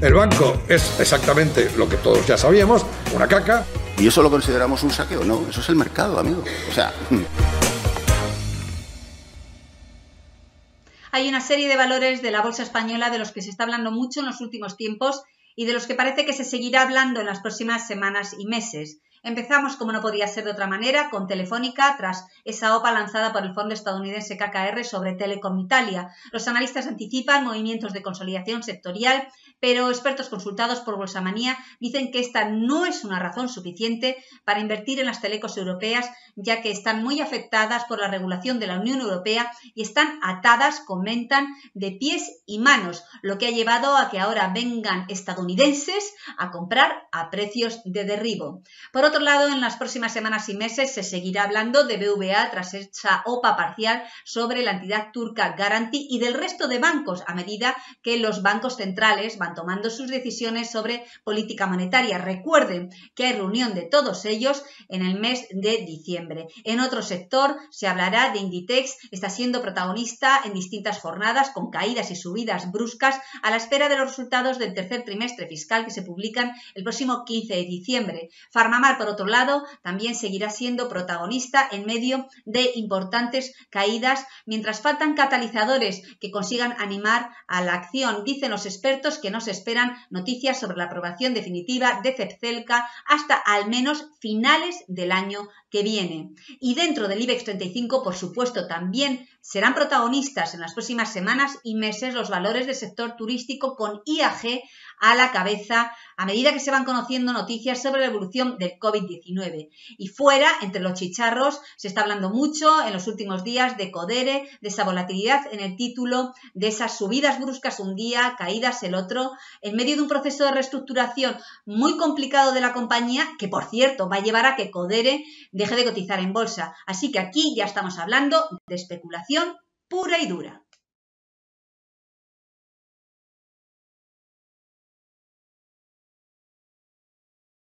El banco es exactamente lo que todos ya sabíamos, una caca. ¿Y eso lo consideramos un saqueo? No, eso es el mercado, amigo. O sea... Hay una serie de valores de la bolsa española de los que se está hablando mucho en los últimos tiempos y de los que parece que se seguirá hablando en las próximas semanas y meses. Empezamos, como no podía ser de otra manera, con Telefónica, tras esa OPA lanzada por el fondo estadounidense KKR sobre Telecom Italia. Los analistas anticipan movimientos de consolidación sectorial, pero expertos consultados por Bolsamanía dicen que esta no es una razón suficiente para invertir en las telecos europeas, ya que están muy afectadas por la regulación de la Unión Europea y están atadas, comentan, de pies y manos, lo que ha llevado a que ahora vengan estadounidenses a comprar a precios de derribo. Por otro lado, en las próximas semanas y meses se seguirá hablando de BVA tras esa OPA parcial sobre la entidad turca Garanti y del resto de bancos a medida que los bancos centrales van tomando sus decisiones sobre política monetaria. Recuerden que hay reunión de todos ellos en el mes de diciembre. En otro sector se hablará de Inditex, está siendo protagonista en distintas jornadas con caídas y subidas bruscas a la espera de los resultados del tercer trimestre fiscal que se publican el próximo 15 de diciembre. Farmamar, por otro lado, también seguirá siendo protagonista en medio de importantes caídas, mientras faltan catalizadores que consigan animar a la acción. Dicen los expertos que no se esperan noticias sobre la aprobación definitiva de Cepcelca hasta al menos finales del año que viene. Y dentro del IBEX 35, por supuesto, también serán protagonistas en las próximas semanas y meses los valores del sector turístico, con IAG a la cabeza a medida que se van conociendo noticias sobre la evolución del COVID-19. Y fuera, entre los chicharros, se está hablando mucho en los últimos días de Codere, de esa volatilidad en el título, de esas subidas bruscas un día, caídas el otro, en medio de un proceso de reestructuración muy complicado de la compañía, que por cierto va a llevar a que Codere deje de cotizar en bolsa. Así que aquí ya estamos hablando de especulación pura y dura.